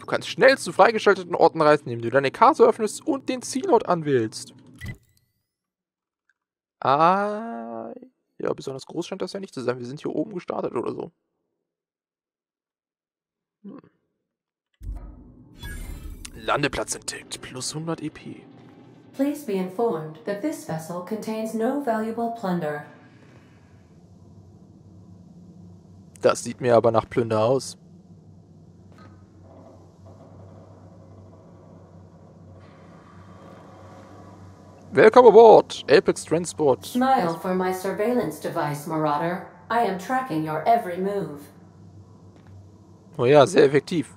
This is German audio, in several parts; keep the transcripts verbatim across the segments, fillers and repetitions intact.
kannst schnell zu freigeschalteten Orten reisen, indem du deine Karte öffnest und den Zielort anwählst. Ah, ja, besonders groß scheint das ja nicht zu sein. Wir sind hier oben gestartet oder so. Hm. Landeplatz entdeckt, plus hundert E P. Please be informed that this vessel contains no valuable plunder. Das sieht mir aber nach Plünder aus. Welcome aboard, Apex Transport. Smile for my surveillance device, Marauder. I am tracking your every move. Oh ja, sehr effektiv.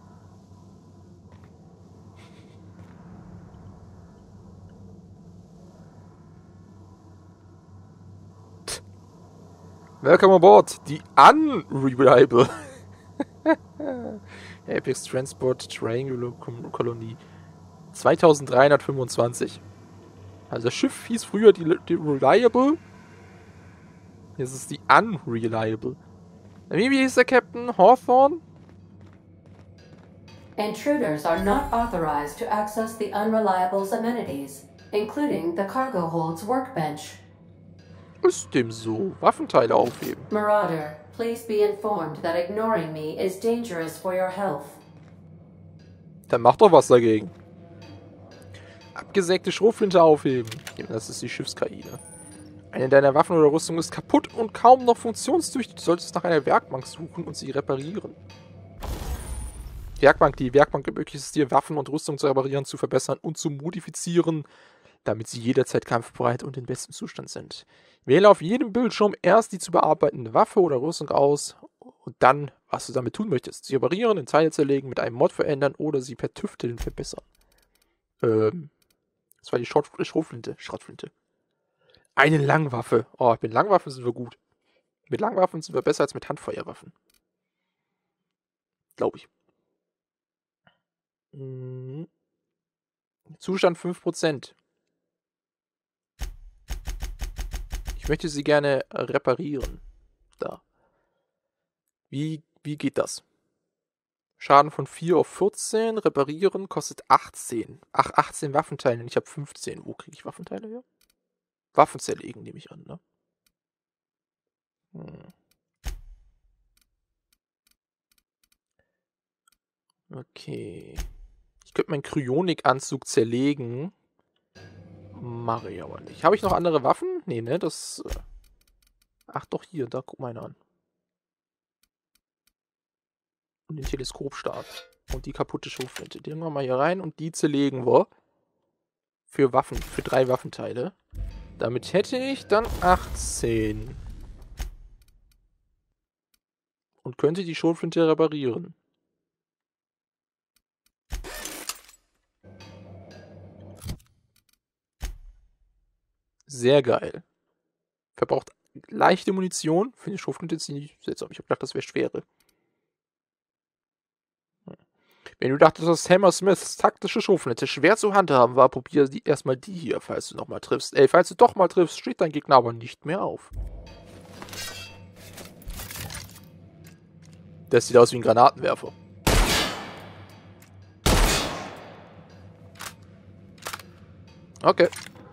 Welcome aboard, die Unreliable Apex Transport Triangular Colony zweitausenddreihundertfünfundzwanzig. Also das Schiff hieß früher die, die Reliable. Jetzt ist die Unreliable. Wie hieß der Captain? Hawthorne? Intruders are not authorized to access the Unreliable's amenities, including the cargo hold's workbench. Ist dem so. Waffenteile aufheben. Marauder, please be informed that ignoring me is dangerous for your health. Dann mach doch was dagegen. Abgesägte Schrotflinte aufheben. Das ist die Schiffs-K I, ne? Eine deiner Waffen oder Rüstung ist kaputt und kaum noch funktionstüchtig. Du solltest nach einer Werkbank suchen und sie reparieren. Werkbank. Die Werkbank ermöglicht es dir, Waffen und Rüstung zu reparieren, zu verbessern und zu modifizieren, damit sie jederzeit kampfbereit und in bestem Zustand sind. Wähle auf jedem Bildschirm erst die zu bearbeitende Waffe oder Rüstung aus und dann, was du damit tun möchtest. Sie reparieren, in Teile zerlegen, mit einem Mod verändern oder sie per Tüfteln verbessern. Ähm, das war die Schrott Schrotflinte. Schrotflinte. Eine Langwaffe. Oh, mit Langwaffen sind wir gut. Mit Langwaffen sind wir besser als mit Handfeuerwaffen. Glaube ich. Mhm. Zustand fünf Prozent. Ich möchte sie gerne reparieren. Da. Wie, wie geht das? Schaden von vier auf vierzehn. Reparieren kostet achtzehn. Ach, achtzehn Waffenteile. Ich habe fünfzehn. Wo kriege ich Waffenteile her? Waffen zerlegen, nehme ich an, ne? Hm. Okay. Ich könnte meinen Kryonik-Anzug zerlegen. Mache ich aber nicht. Habe ich noch andere Waffen? Nee, ne? Das. Ach doch, hier, da guck mal eine an. Und den Teleskopstab. Und die kaputte Schrotflinte. Die nehmen wir mal hier rein und die zerlegen wir. Für Waffen, für drei Waffenteile. Damit hätte ich dann achtzehn. Und könnte die Schrotflinte reparieren. Sehr geil. Verbraucht leichte Munition. Für die Schrotflinte ziemlich seltsam. Ich habe gedacht, das wäre schwere. Wenn du dachtest, dass Hammersmiths taktische Schrotflinte schwer zu handhaben war, probiere die erstmal die hier, falls du nochmal triffst. Ey, falls du doch mal triffst, steht dein Gegner aber nicht mehr auf. Das sieht aus wie ein Granatenwerfer. Okay.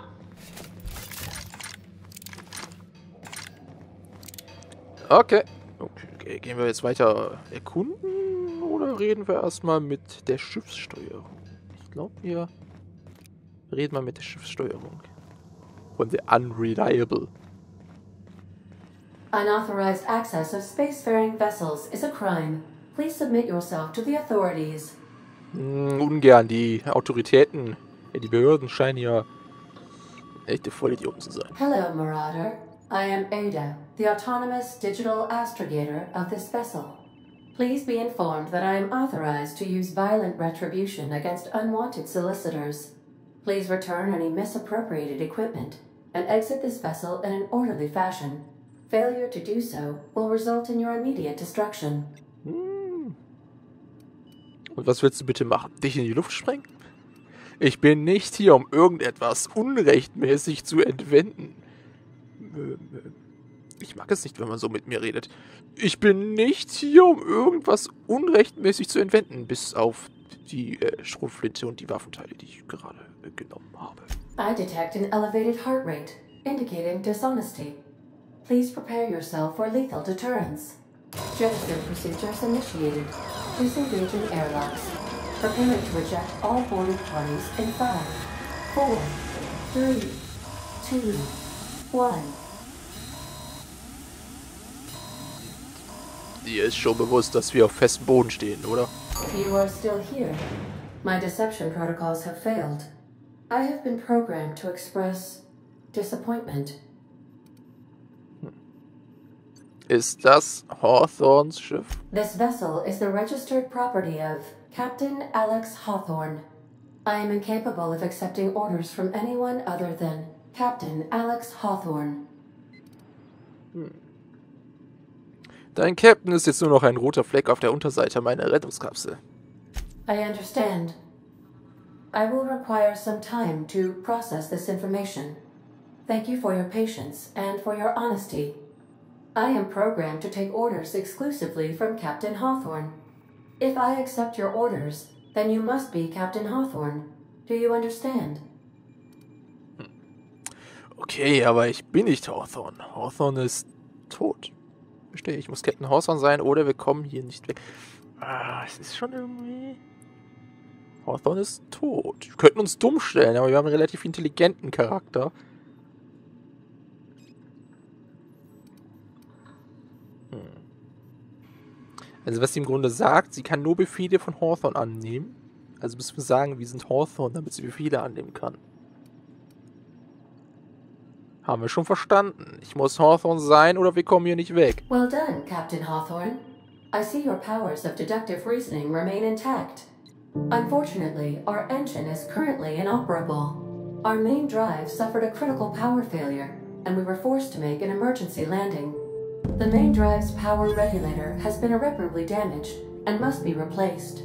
Okay. Okay, gehen wir jetzt weiter erkunden oder reden wir erstmal mit der Schiffssteuerung? Ich glaube, wir reden mal mit der Schiffssteuerung. Von der Unreliable. Unauthorized access of spacefaring vessels is a crime. Please submit yourself to the authorities. Hm, ungern. Die Autoritäten, die Behörden scheinen ja echte Vollidioten zu sein. Hello, Marauder. I am Ada, the autonomous digital astrogator of this vessel. Please be informed that I am authorized to use violent retribution against unwanted solicitors. Please return any misappropriated equipment and exit this vessel in an orderly fashion. Failure to do so will result in your immediate destruction. Hm. Und was willst du bitte machen? Dich in die Luft sprengen? Ich bin nicht hier, um irgendetwas unrechtmäßig zu entwenden. Ich mag es nicht, wenn man so mit mir redet. Ich bin nicht hier, um irgendwas unrechtmäßig zu entwenden, bis auf die äh, Schrotflinte und die Waffenteile, die ich gerade äh, genommen habe. I detect an elevated heart rate, indicating dishonesty. Please prepare yourself for lethal deterrence. Jettison procedures initiated. Disengaging airlocks. Preparing to eject all boarded parties in five, four, three, two, one. Dir ist schon bewusst, dass wir auf festem Boden stehen, oder? You are still here. My deception protocols have failed. I have been programmed to express disappointment. Ist das Hawthorns Schiff? This vessel is the registered property of Captain Alex Hawthorne. I am incapable of accepting orders from anyone other than Captain Alex Hawthorne. Hm. Dein Captain ist jetzt nur noch ein roter Fleck auf der Unterseite meiner Rettungskapsel. I understand. I will require some time to process this information. Thank you for your patience and for your honesty. I am programmed to take orders exclusively from Captain Hawthorne. If I accept your orders, then you must be Captain Hawthorne. Do you understand? Okay, aber ich bin nicht Hawthorne. Hawthorne ist tot. Verstehe, ich muss Captain Hawthorne sein oder wir kommen hier nicht weg. Ah, es ist schon irgendwie... Hawthorne ist tot. Wir könnten uns dumm stellen, aber wir haben einen relativ intelligenten Charakter. Hm. Also was sie im Grunde sagt, sie kann nur Befehle von Hawthorne annehmen. Also müssen wir sagen, wir sind Hawthorne, damit sie Befehle annehmen kann. Haben wir schon verstanden. Ich muss Hawthorne sein oder wir kommen hier nicht weg. Well done, Captain Hawthorne. I see your powers of deductive reasoning remain intact. Unfortunately, our engine is currently inoperable. Our main drive suffered a critical power failure, and we were forced to make an emergency landing. The main drive's power regulator has been irreparably damaged and must be replaced.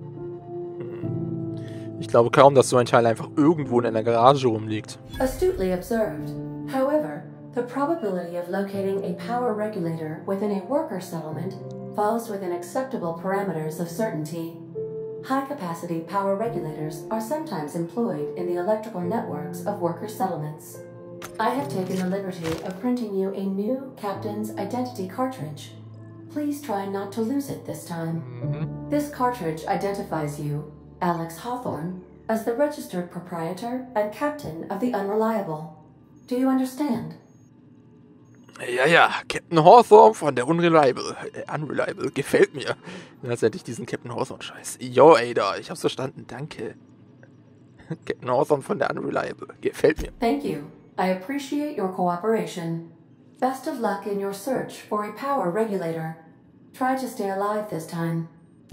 Ich glaube kaum, dass so ein Teil einfach irgendwo in einer Garage rumliegt. Astutely observed. However, the probability of locating a power regulator within a worker settlement falls within acceptable parameters of certainty. High-capacity power regulators are sometimes employed in the electrical networks of worker settlements. I have taken the liberty of printing you a new Captain's Identity cartridge. Please try not to lose it this time. Mm-hmm. This cartridge identifies you, Alex Hawthorne, as the registered proprietor and captain of the Unreliable. Do you understand? Ja, ja, Captain Hawthorne von der Unreliable. Äh, Unreliable, gefällt mir. Jetzt endlich diesen Captain Hawthorne-Scheiß. Jo, Ada, ich hab's verstanden, danke. Captain Hawthorne von der Unreliable, gefällt mir. Thank you. I appreciate your cooperation. Best of luck in your search for a power regulator. Try to stay alive this time.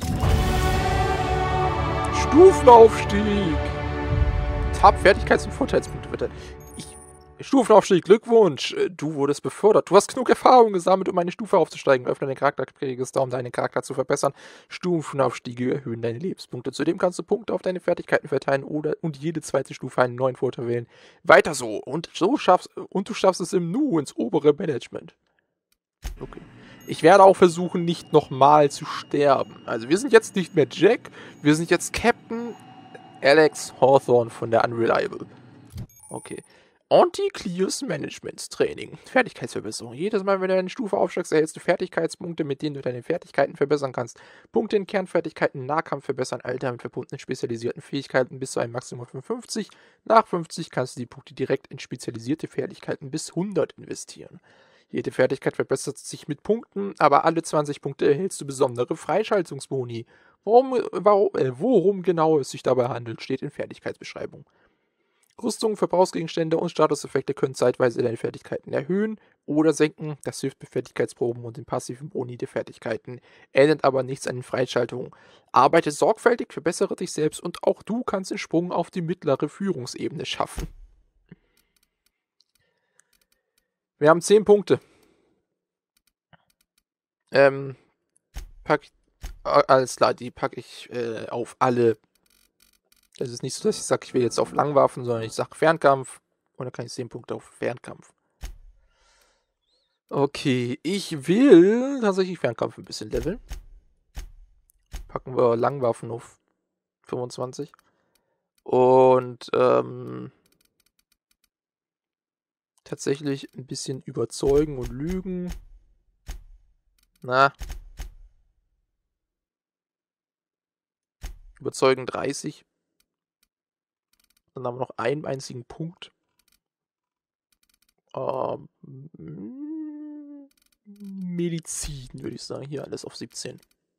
Stufenaufstieg! Tab Fertigkeits- und Vorteilspunkte bitte. Ich, Stufenaufstieg, Glückwunsch! Du wurdest befördert. Du hast genug Erfahrung gesammelt, um eine Stufe aufzusteigen. Öffne dein Charakterregister, um deinen Charakter zu verbessern. Stufenaufstiege erhöhen deine Lebenspunkte. Zudem kannst du Punkte auf deine Fertigkeiten verteilen oder und jede zweite Stufe einen neuen Vorteil wählen. Weiter so. Und so schaffst und du schaffst es im Nu ins obere Management. Okay. Ich werde auch versuchen, nicht nochmal zu sterben. Also wir sind jetzt nicht mehr Jack, wir sind jetzt Captain Alex Hawthorne von der Unreliable. Okay. Anti-Clears Management Training. Fertigkeitsverbesserung. Jedes Mal, wenn du eine Stufe aufsteigst, erhältst du Fertigkeitspunkte, mit denen du deine Fertigkeiten verbessern kannst. Punkte in Kernfertigkeiten, Nahkampf verbessern, all damit verbundenen spezialisierten Fähigkeiten bis zu einem Maximum von fünfzig. Nach fünfzig kannst du die Punkte direkt in spezialisierte Fertigkeiten bis hundert investieren. Jede Fertigkeit verbessert sich mit Punkten, aber alle zwanzig Punkte erhältst du besondere Freischaltungsboni. Worum, warum, äh, worum genau es sich dabei handelt, steht in Fertigkeitsbeschreibung. Rüstungen, Verbrauchsgegenstände und Statuseffekte können zeitweise deine Fertigkeiten erhöhen oder senken. Das hilft bei Fertigkeitsproben und den passiven Boni der Fertigkeiten, ändert aber nichts an den Freischaltungen. Arbeite sorgfältig, verbessere dich selbst und auch du kannst den Sprung auf die mittlere Führungsebene schaffen. Wir haben zehn Punkte. Ähm, pack, alles klar, die packe ich äh, auf alle. Es ist nicht so, dass ich sage, ich will jetzt auf Langwaffen, sondern ich sage Fernkampf und dann kann ich zehn Punkte auf Fernkampf. Okay, ich will tatsächlich Fernkampf ein bisschen leveln. Packen wir Langwaffen auf fünfundzwanzig. Und ähm, tatsächlich ein bisschen überzeugen und lügen. Na. Überzeugen dreißig. Dann haben wir noch einen einzigen Punkt. Ähm, Medizin, würde ich sagen. Hier alles auf siebzehn.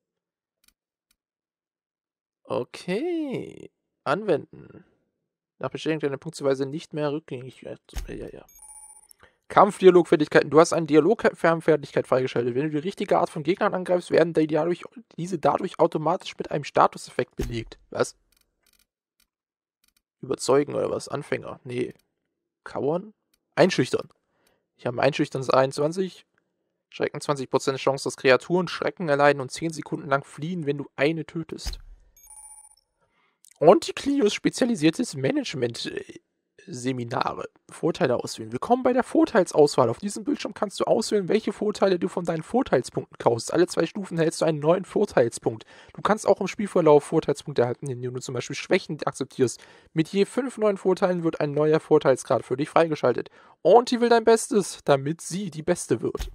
Okay. Anwenden. Nach Bestätigung deiner Punktweise nicht mehr rückgängig. Ja, ja. Kampfdialogfertigkeiten. Du hast eine Dialogfertigkeit freigeschaltet. Wenn du die richtige Art von Gegnern angreifst, werden die dadurch, diese dadurch automatisch mit einem Statuseffekt belegt. Was? Überzeugen oder was? Anfänger? Nee. Kauern? Einschüchtern. Ich habe Einschüchtern einundzwanzig. Schrecken zwanzig Prozent Chance, dass Kreaturen Schrecken erleiden und zehn Sekunden lang fliehen, wenn du eine tötest. Antiklios spezialisiertes Management-Seminare. Vorteile auswählen. Willkommen bei der Vorteilsauswahl. Auf diesem Bildschirm kannst du auswählen, welche Vorteile du von deinen Vorteilspunkten kaufst. Alle zwei Stufen hältst du einen neuen Vorteilspunkt. Du kannst auch im Spielverlauf Vorteilspunkte erhalten, indem du zum Beispiel Schwächen akzeptierst. Mit je fünf neuen Vorteilen wird ein neuer Vorteilsgrad für dich freigeschaltet. Auntie will dein Bestes, damit sie die Beste wird.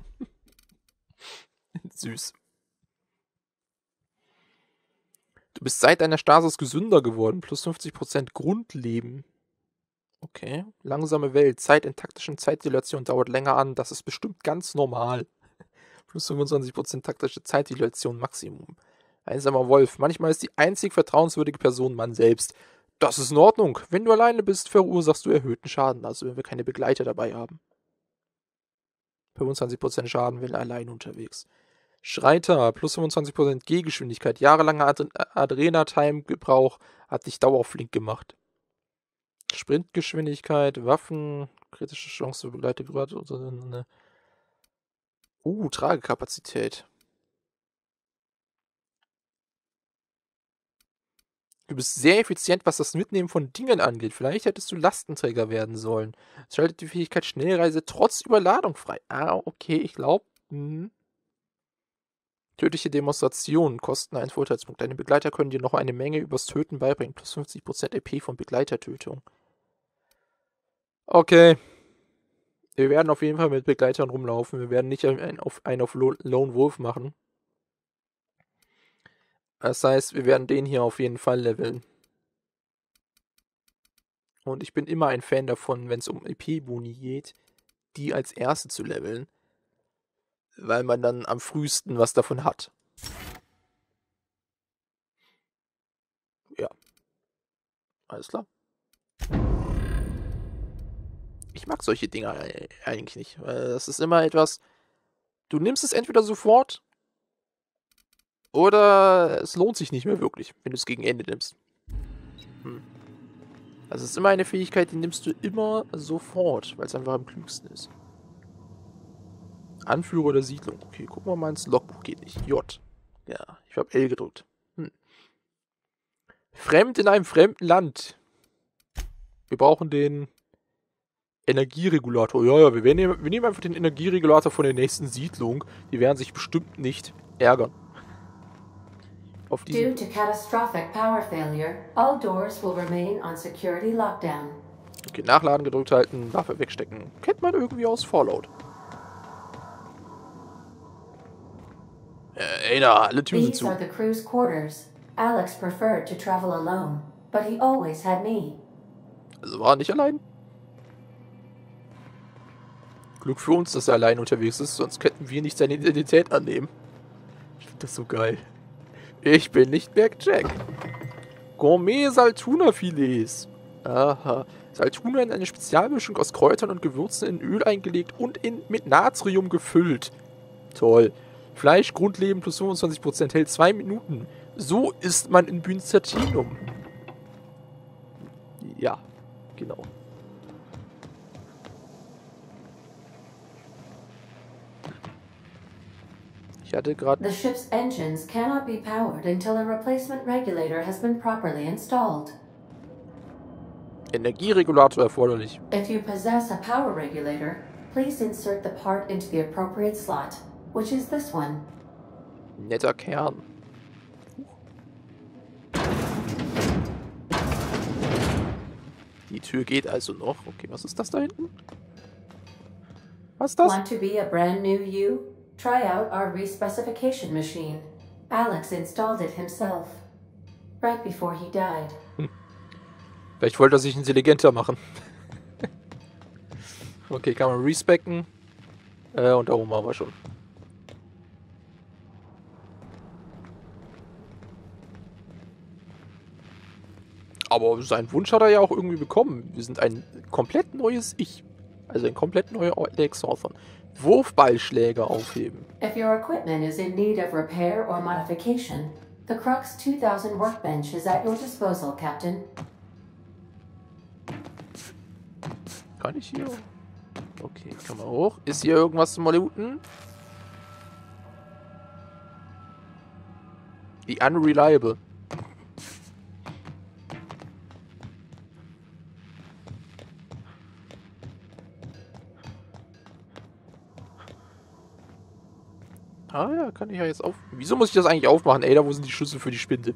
Süß. Du bist seit deiner Stasis gesünder geworden. Plus fünfzig Prozent Grundleben. Okay. Langsame Welt. Zeit in taktischen Zeitdilationen dauert länger an. Das ist bestimmt ganz normal. Plus fünfundzwanzig Prozent taktische Zeitdilation Maximum. Einsamer Wolf. Manchmal ist die einzig vertrauenswürdige Person man selbst. Das ist in Ordnung. Wenn du alleine bist, verursachst du erhöhten Schaden. Also wenn wir keine Begleiter dabei haben. fünfundzwanzig Prozent Schaden, wenn allein unterwegs. Schreiter, plus fünfundzwanzig Prozent Gehgeschwindigkeit. Jahrelanger Ad Adrena-Time-Gebrauch hat dich dauerflink gemacht. Sprintgeschwindigkeit, Waffen, kritische Chance für Begleiter gerade oder eine. Uh, Tragekapazität. Du bist sehr effizient, was das Mitnehmen von Dingen angeht. Vielleicht hättest du Lastenträger werden sollen. Es schaltet die Fähigkeit Schnellreise trotz Überladung frei. Ah, okay, ich glaube. Hm. Tödliche Demonstrationen kosten einen Vorteilspunkt. Deine Begleiter können dir noch eine Menge übers Töten beibringen. Plus fünfzig Prozent E P von Begleitertötung. Okay. Wir werden auf jeden Fall mit Begleitern rumlaufen. Wir werden nicht einen auf, einen auf Lone Wolf machen. Das heißt, wir werden den hier auf jeden Fall leveln. Und ich bin immer ein Fan davon, wenn es um E P-Boni geht, die als erste zu leveln. Weil man dann am frühesten was davon hat. Ja. Alles klar. Ich mag solche Dinger eigentlich nicht. Weil das ist immer etwas. Du nimmst es entweder sofort. Oder es lohnt sich nicht mehr wirklich, wenn du es gegen Ende nimmst. Hm. Also es ist immer eine Fähigkeit, die nimmst du immer sofort, weil es einfach am klügsten ist. Anführer der Siedlung. Okay, gucken wir mal ins Logbuch. Geht nicht. J. Ja, ich habe L gedrückt. Hm. Fremd in einem fremden Land. Wir brauchen den Energieregulator. Ja, ja, wir nehmen, wir nehmen einfach den Energieregulator von der nächsten Siedlung. Die werden sich bestimmt nicht ärgern. Auf Due to catastrophic power failure, all doors will remain on security lockdown. Okay, Nachladen gedrückt halten, Waffe wegstecken. Kennt man irgendwie aus Fallout. Äh, Ada, alle Türen sind zu. These are the crew's quarters. Alex preferred to travel alone, but he always had me. Also war er nicht allein? Glück für uns, dass er allein unterwegs ist, sonst könnten wir nicht seine Identität annehmen. Ich finde das so geil. Ich bin nicht Blackjack. Gourmet-Saltuna-Filets. Aha. Saltuna in eine Spezialmischung aus Kräutern und Gewürzen in Öl eingelegt und in, mit Natrium gefüllt. Toll. Fleisch, Grundleben plus fünfundzwanzig Prozent hält zwei Minuten. So isst man in Bünzertinum. Ja, genau. Ich hatte gerade... The ship's engines cannot be powered until a replacement regulator has been properly installed. Energieregulator erforderlich. If you possess a power regulator, Please insert the part into the appropriate slot, which is this one. Netter Kern. Die Tür geht also noch. Okay, was ist das da hinten? Was ist das? Want to be a brand new you? Try out our respecification machine. Alex installed it himself. Right before he died. Hm. Vielleicht wollte er sich intelligenter machen. Okay, kann man respecken. Äh, und da oben haben wir schon. Aber seinen Wunsch hat er ja auch irgendwie bekommen. Wir sind ein komplett neues Ich. Also ein komplett neuer Alex Hawthorne. Wurfballschläger aufheben. If your equipment is in need of repair or modification, the Crux two thousand workbench is at your disposal, Captain. Kann ich hier? Okay, kann man hoch. Ist hier irgendwas zum looten? The Unreliable. Ah ja, kann ich ja jetzt auf... Wieso muss ich das eigentlich aufmachen? Ey, da wo sind die Schlüssel für die Spinde?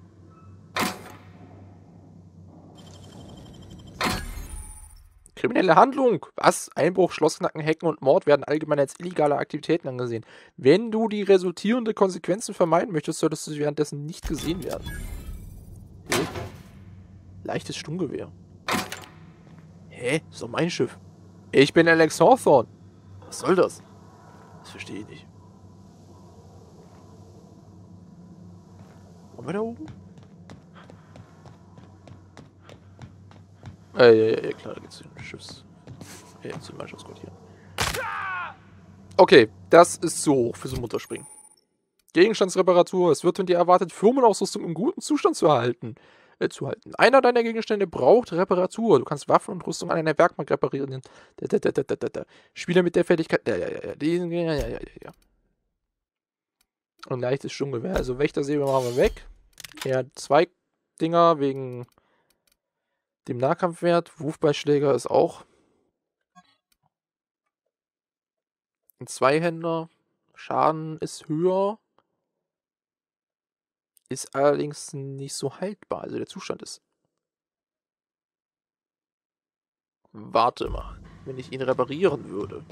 Kriminelle Handlung. Was? Einbruch, Schlossknacken, Hacken und Mord werden allgemein als illegale Aktivitäten angesehen. Wenn du die resultierenden Konsequenzen vermeiden möchtest, solltest du währenddessen nicht gesehen werden. Okay. Leichtes Sturmgewehr. Hä? Das ist doch mein Schiff. Ich bin Alex Hawthorne. Was soll das? Das verstehe ich nicht. Wollen wir da oben? Äh, ja, ja, ja, klar, da geht's zu den Schiffs. Ja, zum Mannschaftsquartier. Okay, das ist zu hoch für so ein Mutterspringen. Gegenstandsreparatur. Es wird von dir erwartet, Firmenausrüstung im guten Zustand zu erhalten. Äh, zu halten. Einer deiner Gegenstände braucht Reparatur. Du kannst Waffen und Rüstung an einer Werkbank reparieren. Da, da, da, da, da, da. Spieler mit der Fertigkeit. Ja, ja, ja, ja, ja, ja, ja. Und leichtes Sturmgewehr. Also Wächtersäbel machen wir weg. Ja, zwei Dinger wegen dem Nahkampfwert. Wurfballschläger ist auch ein Zweihänder. Schaden ist höher. Ist allerdings nicht so haltbar. Also der Zustand ist... Warte mal. Wenn ich ihn reparieren würde.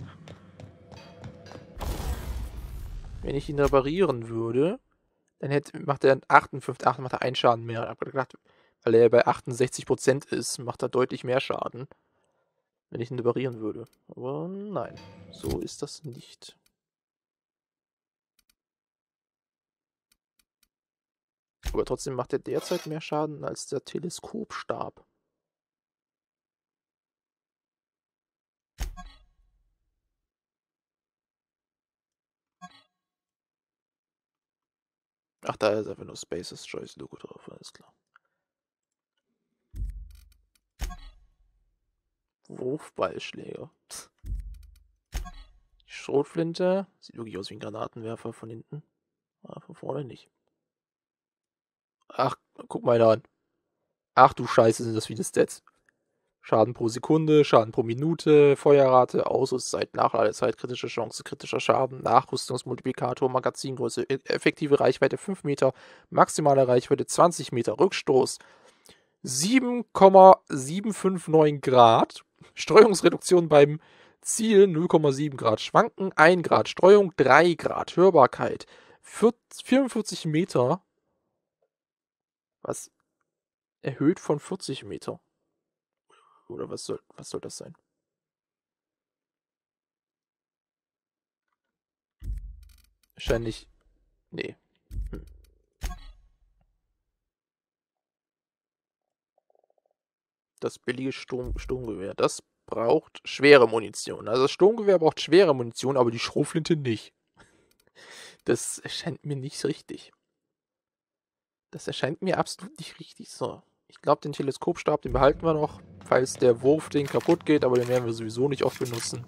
Wenn ich ihn reparieren würde, dann hätte, macht er achtundfünfzig, ach, macht er einen Schaden mehr. Ich habe gedacht, weil er bei achtundsechzig Prozent ist, macht er deutlich mehr Schaden, wenn ich ihn reparieren würde. Aber nein, so ist das nicht. Aber trotzdem macht er derzeit mehr Schaden als der Teleskopstab. Ach, da ist einfach nur Spaces Choice Logo drauf, alles klar. Wurfballschläger. Die Schrotflinte. Sieht wirklich aus wie ein Granatenwerfer von hinten. Aber von vorne nicht. Ach, guck mal da an. Ach du Scheiße, sind das viele Stats. Schaden pro Sekunde, Schaden pro Minute, Feuerrate, Ausrüstzeit, Nachladezeit, kritische Chance, kritischer Schaden, Nachrüstungsmultiplikator, Magazingröße, effektive Reichweite fünf Meter, maximale Reichweite zwanzig Meter, Rückstoß sieben Komma sieben fünf neun Grad, Streuungsreduktion beim Ziel null Komma sieben Grad, Schwanken ein Grad, Streuung drei Grad, Hörbarkeit vierundvierzig Meter, was erhöht von vierzig Meter. Oder was soll, was soll das sein? Wahrscheinlich... Nee. Hm. Das billige Sturm, Sturmgewehr. Das braucht schwere Munition. Also das Sturmgewehr braucht schwere Munition, aber die Schrotflinte nicht. Das erscheint mir nicht richtig. Das erscheint mir absolut nicht richtig. So. Ich glaube, den Teleskopstab, den behalten wir noch, falls der Wurfding kaputt geht, aber den werden wir sowieso nicht oft benutzen.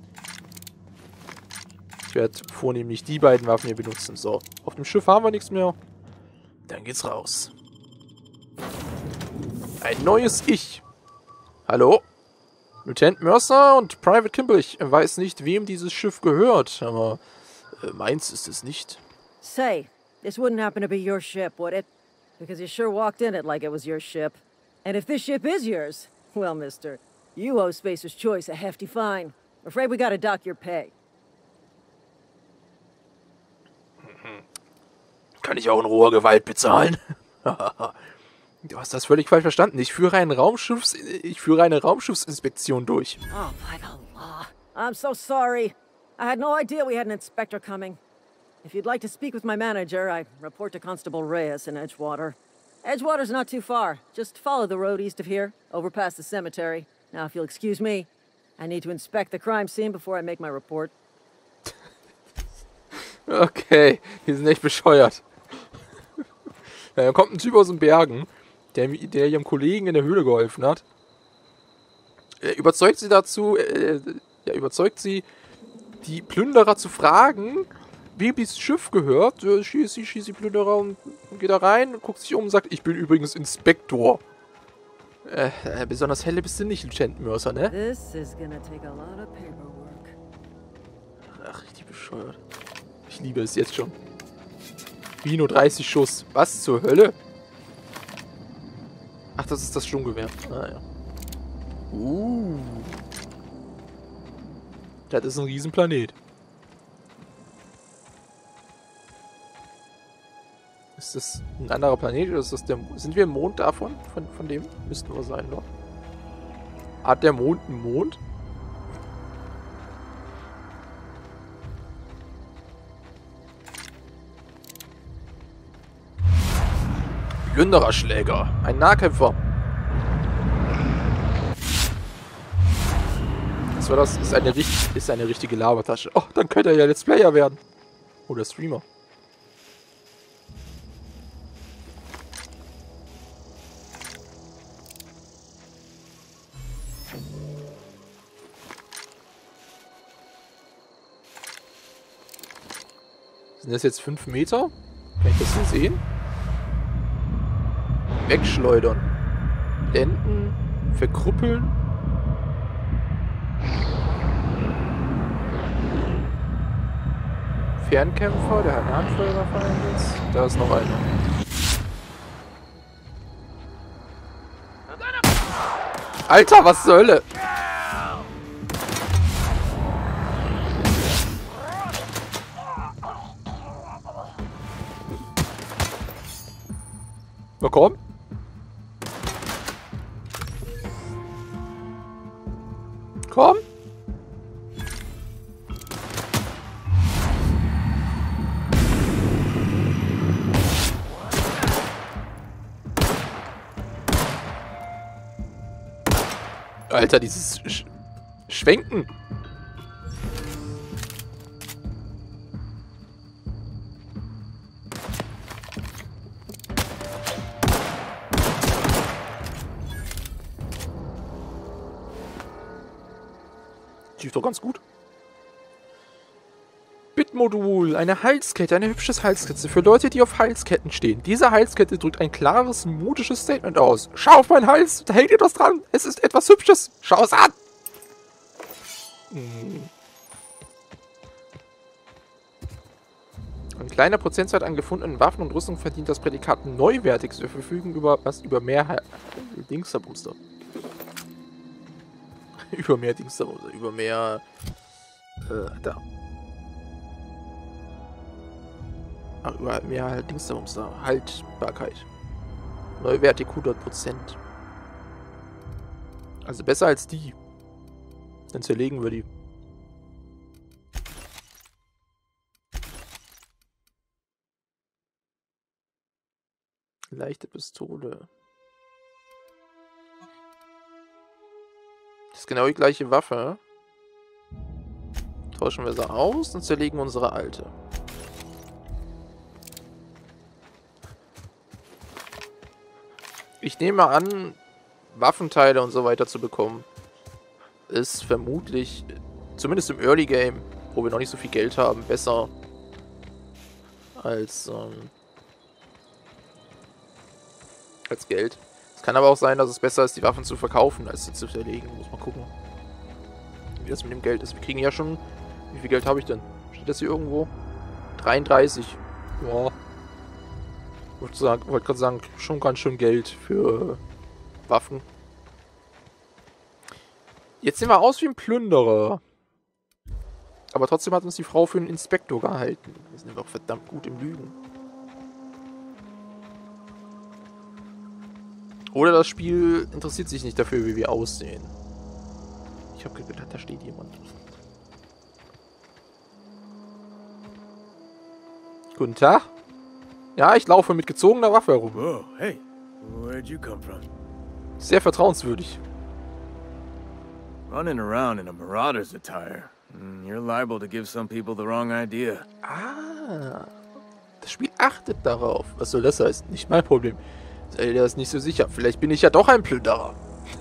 Ich werde vornehmlich die beiden Waffen hier benutzen. So, auf dem Schiff haben wir nichts mehr. Dann geht's raus. Ein neues Ich. Hallo? Lieutenant Mercer und Private Kimball, ich weiß nicht, wem dieses Schiff gehört, aber äh, meins ist es nicht. Say, this wouldn't happen to be your ship, would it? Because you sure walked in it like it was your ship. And if this ship is yours, well, mister, you owe Spacer's Choice a hefty fine. Afraid we gotta dock your pay. Kann ich auch in roher Gewalt bezahlen? Du hast das völlig falsch verstanden. Ich führe, einen Raumschiffs ich führe eine Raumschiffsinspektion durch. Oh, by the law. I'm so sorry. I had no idea we had an inspector coming. If you'd like to speak with my manager, I report to Constable Reyes in Edgewater. Edgewater's not too far. Just follow the road east of here, over past the cemetery. Now, if you'll excuse me, I need to inspect the crime scene before I make my report. Okay, die sind echt bescheuert. Ja, da kommt ein Typ aus den Bergen, der, der ihrem Kollegen in der Höhle geholfen hat. Er überzeugt sie dazu, äh, ja, überzeugt sie, die Plünderer zu fragen, wem dieses Schiff gehört. Äh, schießt sie, schießt die Plünderer und geht da rein, guckt sich um und sagt, ich bin übrigens Inspektor. Äh, äh, besonders helle bist du nicht, Lieutenant Mercer, ne? This is gonna take a lot of paperwork. Ach, richtig bescheuert. Ich liebe es jetzt schon. Wie nur dreißig Schuss. Was zur Hölle? Ach, das ist das Sturmgewehr. Ah, ja. Uh. Das ist ein Riesenplanet. Ist das ein anderer Planet oder ist das der... Sind wir im Mond davon? Von, von dem? Müssten wir sein, doch. Hat der Mond einen Mond? Plündererschläger. Ein Nahkämpfer. Was war das? Ist eine, ist eine richtige Labertasche. Oh, dann könnte er ja Let's Player werden. Oder Streamer. Sind das jetzt fünf Meter? Kann ich das hier sehen? Wegschleudern. Blenden. Verkrüppeln. Fernkämpfer, der hat eine Handfeuerwaffe einsetzt. Da ist noch einer. Alter, was zur Hölle? Na komm. Komm. Alter, dieses Sch Schwenken. Die ist doch ganz gut. Bitmodul, eine Halskette, eine hübsche Halskette für Leute, die auf Halsketten stehen. Diese Halskette drückt ein klares, mutisches Statement aus. Schau auf meinen Hals, da hängt etwas dran. Es ist etwas Hübsches. Schau es an. Hm. Ein kleiner Prozentsatz an gefundenen Waffen und Rüstung verdient das Prädikat neuwertig. Wir verfügen über was über mehr Dingsterbooster. Über mehr Dingsterbooster, über mehr äh, da. Ach, über mehr Dingsterbooster. Haltbarkeit. Neuwertig hundert Prozent. Also besser als die. Dann zerlegen wir die. Leichte Pistole. Das ist genau die gleiche Waffe. Tauschen wir sie aus und zerlegen unsere alte. Ich nehme an, Waffenteile und so weiter zu bekommen, ist vermutlich, zumindest im Early Game, wo wir noch nicht so viel Geld haben, besser als, ähm, als Geld. Es kann aber auch sein, dass es besser ist, die Waffen zu verkaufen, als sie zu zerlegen. Muss man gucken. wie das mit dem Geld ist. Wir kriegen ja schon... Wie viel Geld habe ich denn? Steht das hier irgendwo? dreiunddreißig. Ja. Wollte sagen, wollte gerade sagen, schon ganz schön Geld für äh, Waffen. Jetzt sehen wir aus wie ein Plünderer. Aber trotzdem hat uns die Frau für einen Inspektor gehalten. Wir sind doch verdammt gut im Lügen. Oder das Spiel interessiert sich nicht dafür, wie wir aussehen. Ich habe gedacht, da steht jemand. Guten Tag. Ja, ich laufe mit gezogener Waffe herum. Oh, hey. Where'd you come from? Sehr vertrauenswürdig. Running around in a marauder's attire. You're liable to give some people the wrong idea. Ah. Das Spiel achtet darauf. Was soll das heißen? Nicht mein Problem. Der ist nicht so sicher. Vielleicht bin ich ja doch ein Plünderer.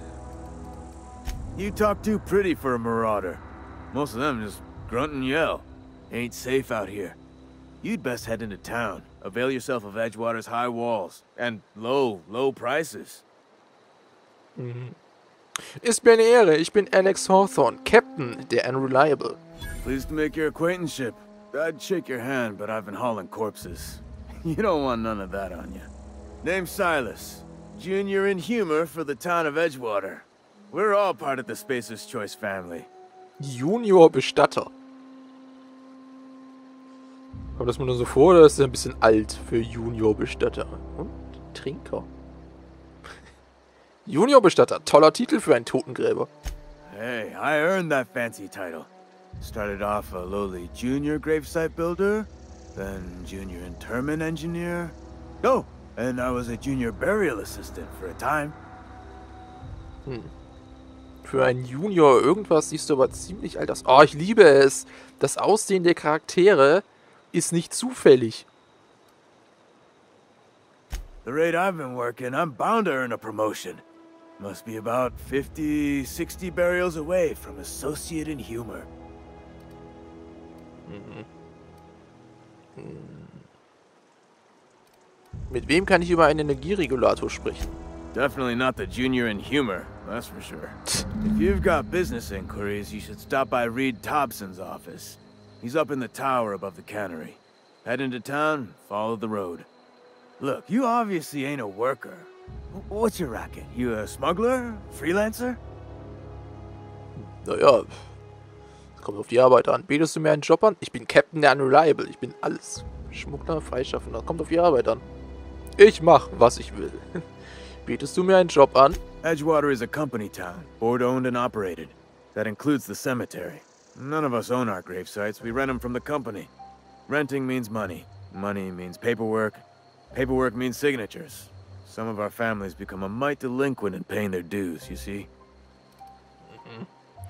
You talk too pretty for a marauder. Most of them just grunt and yell. Ain't safe out here. You'd best head into town. Avail yourself of Edgewater's high walls. And low, low prices. Mhm. Ist mir eine Ehre. Ich bin Alex Hawthorne, Captain der Unreliable. Pleased to make your acquaintanceship. I'd shake your hand, but I've been hauling corpses. You don't want none of that on you. Name's Silas. Junior in humor for the town of Edgewater. We're all part of the Spacer's Choice family. Junior Bestatter. Kommt das mir nur so vor, oder ist er ein bisschen alt für Junior Bestatter? Und Trinker. Junior Bestatter. Toller Titel für einen Totengräber. Hey, I earned that fancy title. Started off a lowly junior gravesite builder, then junior interment engineer. Oh, and I was a junior burial assistant for a time. Hm. Für einen Junior irgendwas siehst du aber ziemlich alt aus. Oh, ich liebe es. Das Aussehen der Charaktere ist nicht zufällig. The rate I've been working, I'm bound to earn a promotion. Must be about fifty, sixty burials away from associate in humor. Mhm. Hm. Mit wem kann ich über einen Energieregulator sprechen? Definitely not the junior in humor, that's for sure. If you've got business inquiries, you should stop by Reed Thompson's office. He's up in the tower above the cannery. Head into town, follow the road. Look, you obviously ain't a worker. What's your racket? You a smuggler? Freelancer? Naja, kommt auf die Arbeit an. Bietest du mir einen Job an? Ich bin Captain der Unreliable. Ich bin alles. Schmuggler, Freischaffender. Kommt auf die Arbeit an. Ich mach, was ich will. Bietest du mir einen Job an? Edgewater is a company town, board owned and operated. That includes the cemetery. None of us own our grave sites. We rent them from the company. Renting means money. Money means paperwork. Paperwork means signatures. Some of our families become a mite delinquent in paying their dues, you see? Mhm.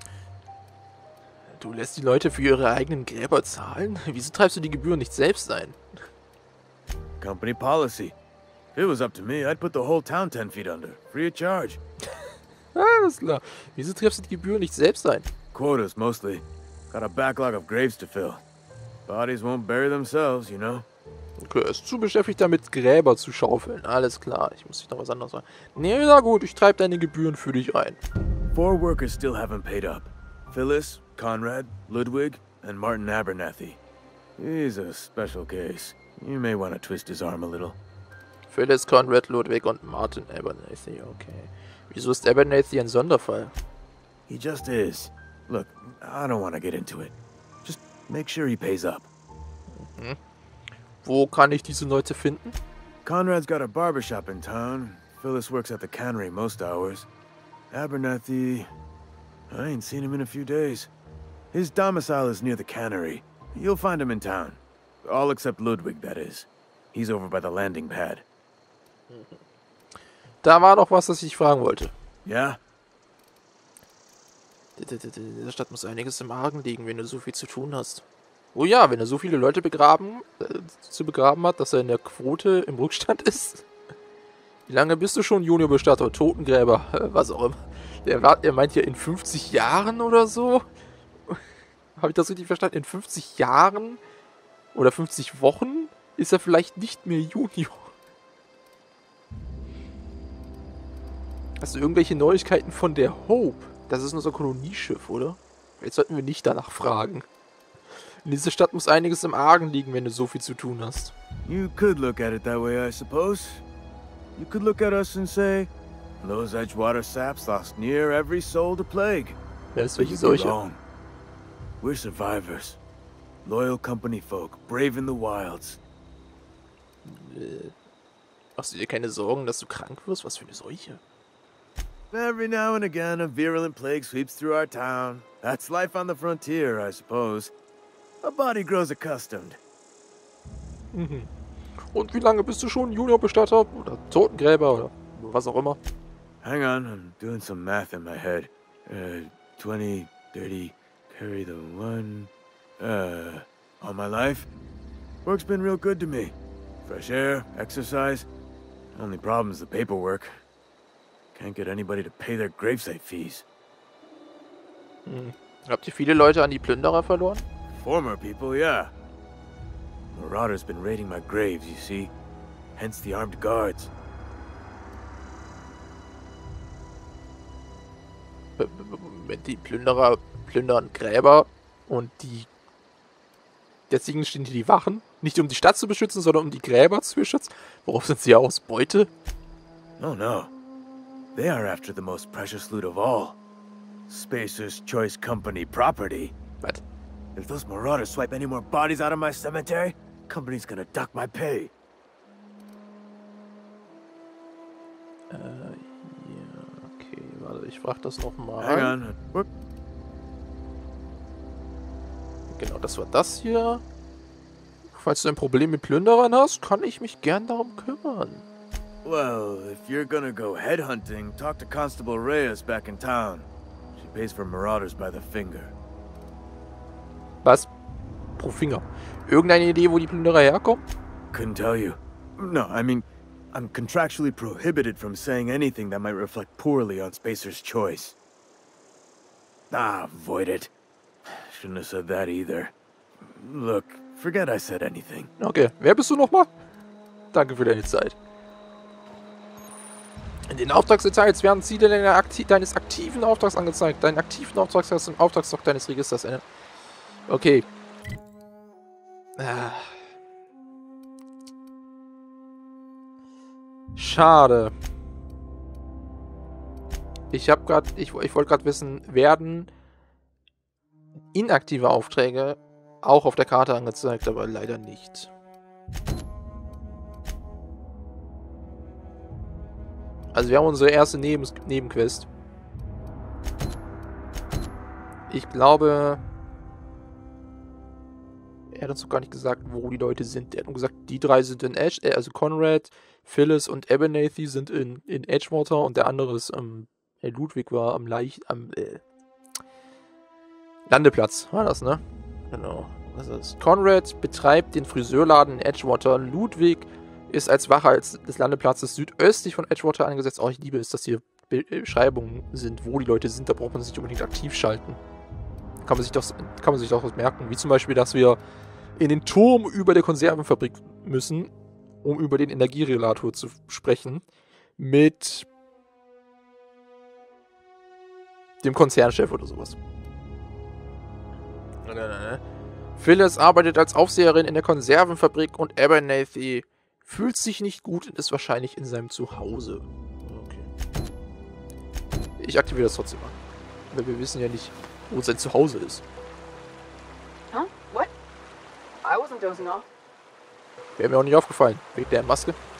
Du lässt die Leute für ihre eigenen Gräber zahlen? Wieso treibst du die Gebühren nicht selbst ein? Company policy. If it was up to me, I'd put the whole town ten feet under, free of charge. Alles klar. Wieso treibst du die Gebühren nicht selbst ein? Quotas, mostly. Got a backlog of graves to fill. Bodies won't bury themselves, you know? Okay, er ist zu beschäftigt damit, Gräber zu schaufeln. Alles klar, ich muss dich noch was anderes sagen. Nee, na gut, ich treibe deine Gebühren für dich ein. Four workers still haven't paid up. Phyllis, Conrad, Ludwig, and Martin Abernathy. He's a special case. You may want to twist his arm a little. Phyllis, Conrad, Ludwig und Martin Abernathy, okay. Wieso ist Abernathy ein Sonderfall? He just is. Look, I don't want to get into it. Just make sure he pays up. Mhm. Wo kann ich diese Leute finden? Conrad's got a barbershop in town. Phyllis works at the cannery most hours. Abernathy... I ain't seen him in a few days. His domicile is near the cannery. You'll find him in town. All except Ludwig, that is. He's over by the landing pad. Da war noch was, das ich fragen wollte. Ja? In dieser Stadt muss einiges im Argen liegen, wenn du so viel zu tun hast. Oh ja, wenn er so viele Leute begraben, äh, zu begraben hat, dass er in der Quote im Rückstand ist. Wie lange bist du schon Juniorbestatter, Totengräber, äh, was auch immer. Der, war, er meint ja in fünfzig Jahren oder so. Habe ich das richtig verstanden? In fünfzig Jahren oder fünfzig Wochen ist er vielleicht nicht mehr Junior. Hast du irgendwelche Neuigkeiten von der Hope? Das ist unser Kolonieschiff, oder? Jetzt sollten wir nicht danach fragen. In dieser Stadt muss einiges im Argen liegen, wenn du so viel zu tun hast. You could look at it that way, I suppose. You could look at us and say, those Edgewater saps lost near every soul to plague. Wer ist But welche you'd be Seuche? wrong. We're survivors. Loyal company folk, brave in the wilds. Äh, machst du dir keine Sorgen, dass du krank wirst? Was für eine Seuche? Every now and again, a virulent plague sweeps through our town. That's life on the frontier, I suppose. A body grows accustomed. Mhm. Und wie lange bist du schon Juniorbestatter oder Totengräber oder was auch immer? Hang on, I'm doing some math in my head. Uh, twenty, thirty, carry the one. Uh, all my life? Work's been real good to me. Fresh air, exercise. Only problem is the paperwork. Can't get anybody to pay their gravesite fees. Hm. Habt ihr viele Leute an die Plünderer verloren? Former people, yeah. Marauders been raiding my graves, you see. Hence the armed guards. Wenn die Plünderer plündern Gräber und die deswegen stehen hier die Wachen, nicht um die Stadt zu beschützen, sondern um die Gräber zu beschützen. Worauf sind sie aus? Beute? Oh no. They are after the most precious loot of all. Spacer's Choice Company property. Was? If those marauders swipe any more bodies out of my cemetery, company's gonna duck my pay. Äh, ja, okay, warte, ich frage das nochmal. Hang on. What? Genau, das war das hier. Falls du ein Problem mit Plünderern hast, kann ich mich gern darum kümmern. Well, if you're gonna go headhunting, talk to Constable Reyes back in town. She pays for marauders by the finger. Was? Pro Finger. Irgendeine Idee, wo die Plünderer herkommen? Couldn't tell you. No, I mean, I'm contractually prohibited from saying anything that might reflect poorly on Spacer's Choice. Ah, avoid it. Shouldn't have said that either. Look, forget I said anything. Okay, wer bist du nochmal? Danke für deine Zeit. In den Auftragsdetails werden Ziele deiner Akti deines aktiven Auftrags angezeigt. Deinen aktiven Auftrag hast du im Auftragslog deines Registers ändern. Okay. Ah. Schade. Ich habe gerade, ich, ich wollte gerade wissen, werden inaktive Aufträge auch auf der Karte angezeigt, aber leider nicht. Also wir haben unsere erste Neben Nebenquest. Ich glaube, er hat uns doch gar nicht gesagt, wo die Leute sind. Er hat nur gesagt, die drei sind in Edge, äh, also Conrad, Phyllis und Abernathy sind in, in Edgewater und der andere ist, ähm, Herr Ludwig war am Leicht, am, äh, Landeplatz, war das, ne? Genau. Was ist? Conrad betreibt den Friseurladen in Edgewater. Ludwig ist als Wache des Landeplatzes südöstlich von Edgewater angesetzt. Oh, ich liebe es, dass hier Beschreibungen sind, wo die Leute sind. Da braucht man sich nicht unbedingt aktiv schalten. Kann man sich doch, kann man sich doch was merken. Wie zum Beispiel, dass wir in den Turm über der Konservenfabrik müssen, um über den Energierelator zu sprechen. Mit dem Konzernchef oder sowas. Phyllis arbeitet als Aufseherin in der Konservenfabrik und Abernathy fühlt sich nicht gut und ist wahrscheinlich in seinem Zuhause. Okay. Ich aktiviere das trotzdem mal. Weil wir wissen ja nicht, wo sein Zuhause ist. Huh? What? I wasn't dozing off. Wäre mir auch nicht aufgefallen. Wegen der Maske.